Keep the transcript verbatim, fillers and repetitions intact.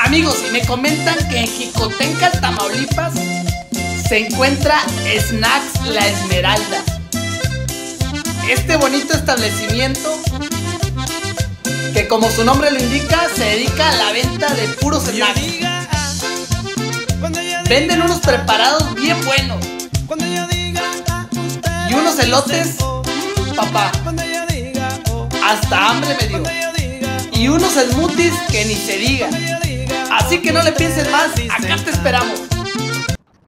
Amigos, y me comentan que en Jicotencal, Tamaulipas, se encuentra Snacks La Esmeralda. Este bonito establecimiento, que como su nombre lo indica, se dedica a la venta de puros snacks. Venden unos preparados bien buenos y unos elotes, papá, hasta hambre me dio. Y unos smoothies que ni se diga. Así que no le pienses más, acá te esperamos.